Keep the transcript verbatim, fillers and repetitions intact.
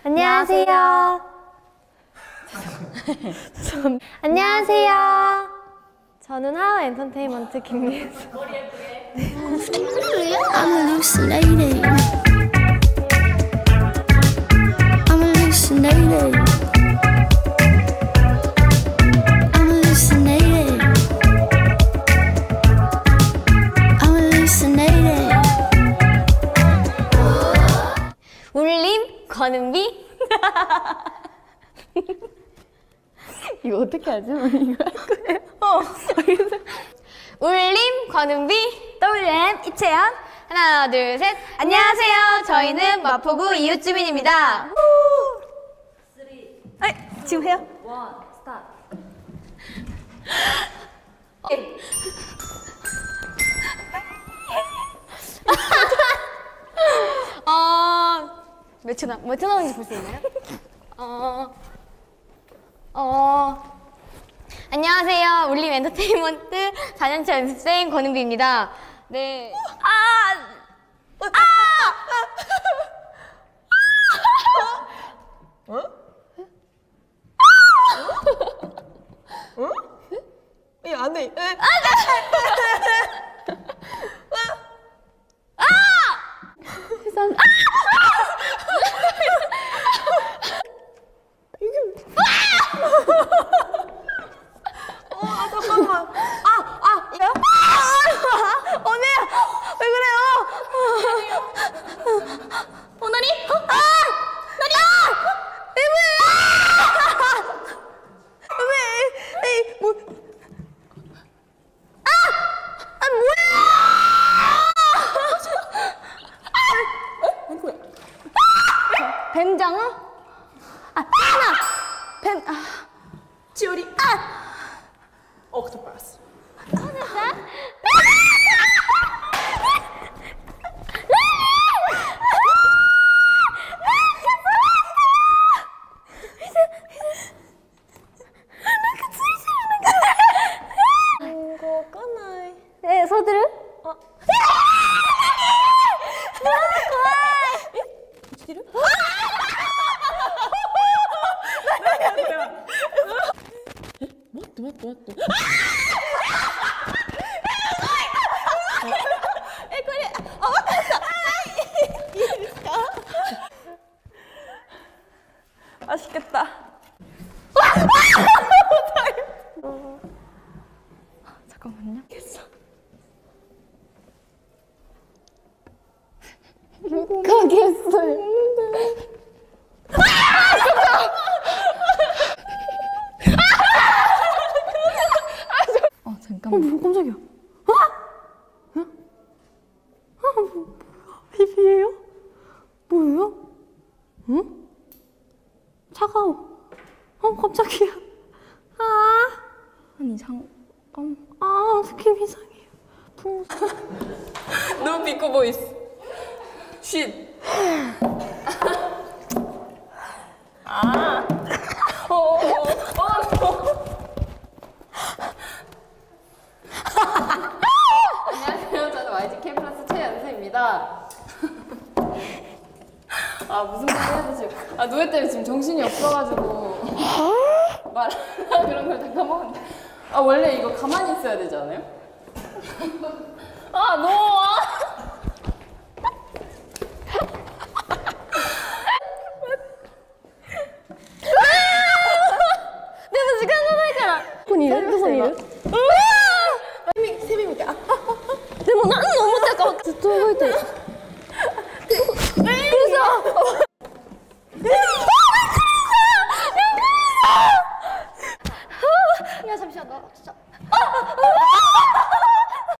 안녕하세요. 안녕하세요. 저는 하우 엔터테인먼트 김예수. 머리 예쁘게. I'm hallucinating. I'm hallucinating. I'm hallucinating. I'm hallucinating. 울림 권은비. 이거 어떻게 하지? 이거 할 거예요? 어. 울림 권은비 더블유엠 이채연 하나 둘 셋 안녕하세요. 저희는 마포구 이웃주민입니다. 쓰리 아, 지금 해요? 원 스타트. 어, 몇 초 남, 몇 초 남았는지 볼 수 있나요? 어, 어, 안녕하세요. 울림 엔터테인먼트 사 년차 연습생 권은비입니다. 네. 아! 아! 어? 어? 야, 안 돼. 안 돼! 아! 세상. 아! 어, 아, 잠깐만. 아, 아, 이거? 아! 언니야! 왜 그래요? 어, 나니? 아! 나니? 아! 왜? 왜? 에이, 뭐. 아! 아, 뭐야! 아이고야. 뱀장어? 아, 하나! 뱀, 아. 지율이. 아! 옥토퍼스. 이거 끊어요. 네, 서두르? 어. 지루? 맞다, 맞다, 맞다. 에, 그래. 아, 맞다. 맛있겠다. 잠깐만요. 됐어. 가겠어요. 아, 잠깐만. 어, 뭐, 깜짝이야. 어? 어? 아, 뭐, 뭐야? 비비예요? 뭐예요? 응? 차가워. 어, 깜짝이야. 아. 아니, 잠깐. 아, 스킨 이상해요. 부... 노 비코 보이스. 쉿. 아. 어, 어, 어. 안녕하세요. 저는 와이지케이 플러스 최연수입니다. 아, 무슨 말 해야 되지? 아, 노래 때문에 지금 정신이 없어가지고 말하나 그런 걸 다 까먹었는데. 아, 원래 이거 가만히 있어야 되지 않아요? 아, 너! 내가 지금 하나니까. 손 이름? 손 이름? 세미미가. でも何の思ったかずっと覚えてる。